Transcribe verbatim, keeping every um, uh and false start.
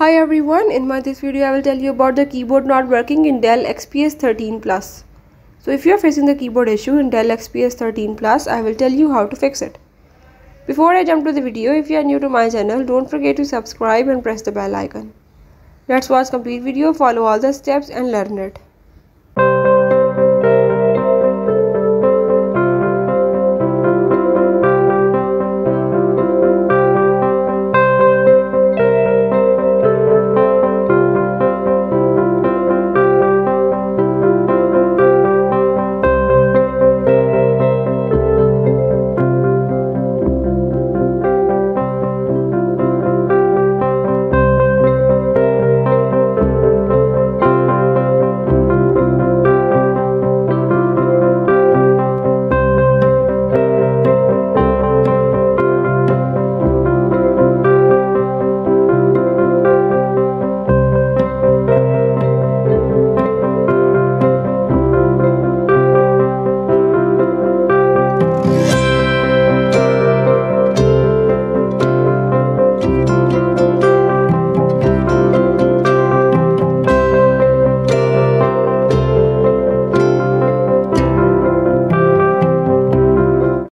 Hi everyone, in my this video I will tell you about the keyboard not working in Dell X P S thirteen plus. So if you are facing the keyboard issue in Dell X P S thirteen plus, I will tell you how to fix it. Before I jump to the video, if you are new to my channel, don't forget to subscribe and press the bell icon. Let's watch complete video, follow all the steps and learn it.